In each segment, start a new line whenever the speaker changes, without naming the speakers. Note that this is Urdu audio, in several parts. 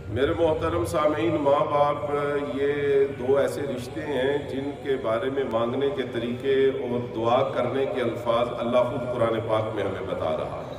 میرے محترم سامعین، ماں باپ یہ دو ایسے رشتے ہیں جن کے بارے میں مانگنے کے طریقے اور دعا کرنے کے الفاظ اللہ خود قرآن پاک میں ہمیں بتا رہا ہے۔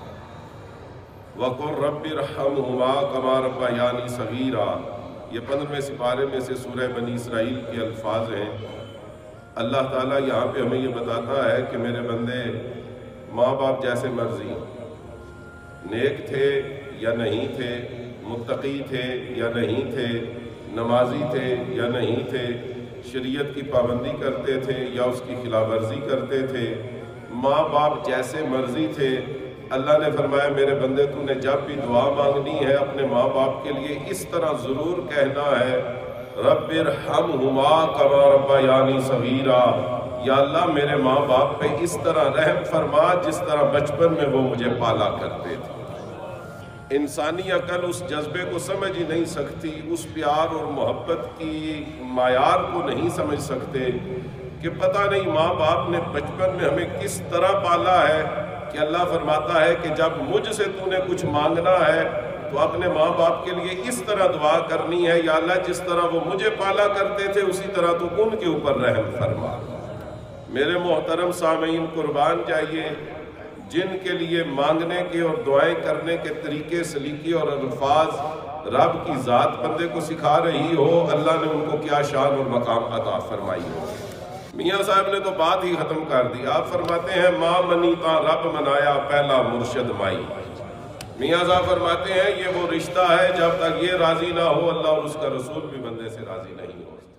وَقُلْ رَبِّ ارْحَمْهُمَا كَمَا رَبَّيَانِي صَغِيرًا، یہ 15ویں سپارے میں سے سورہ بنی اسرائیل کے الفاظ ہیں۔ اللہ تعالیٰ یہاں پہ ہمیں یہ بتاتا ہے کہ میرے بندے ماں باپ جیسے مرضی، نیک تھے یا نہیں تھے، متقی تھے یا نہیں تھے، نمازی تھے یا نہیں تھے، شریعت کی پابندی کرتے تھے یا اس کی خلاف ورزی کرتے تھے، ماں باپ جیسے مرضی تھے، اللہ نے فرمایا میرے بندے تو نے جب بھی دعا مانگنی ہے اپنے ماں باپ کے لیے اس طرح ضرور کہنا ہے، رب ارحمہما کما ربیانی صغیرا، یا اللہ میرے ماں باپ پہ اس طرح رحم فرما جس طرح بچپن میں وہ مجھے پالا کرتے تھے۔ انسانی عقل اس جذبے کو سمجھ ہی نہیں سکتی، اس پیار اور محبت کی معیار کو نہیں سمجھ سکتے کہ پتہ نہیں ماں باپ نے بچپن میں ہمیں کس طرح پالا ہے کہ اللہ فرماتا ہے کہ جب مجھ سے تو نے کچھ مانگنا ہے تو اپنے ماں باپ کے لیے اس طرح دعا کرنی ہے، یا اللہ جس طرح وہ مجھے پالا کرتے تھے اسی طرح تو ان کے اوپر رحم فرما۔ میرے محترم سامعین، قربان جائیے جن کے لیے مانگنے کے اور دعائیں کرنے کے طریقے، سلیقے اور الفاظ رب کی ذات بندے کو سکھا رہی ہو، اللہ نے ان کو کیا شان اور مقام عطا فرمائی ہو۔ میاں صاحب نے تو بات ہی ختم کر دی، آپ فرماتے ہیں ماں منی تا رب منایا پہلا مرشد مائی۔ میاں صاحب فرماتے ہیں یہ وہ رشتہ ہے جب تک یہ راضی نہ ہو اللہ اور اس کا رسول بھی بندے سے راضی نہیں ہو۔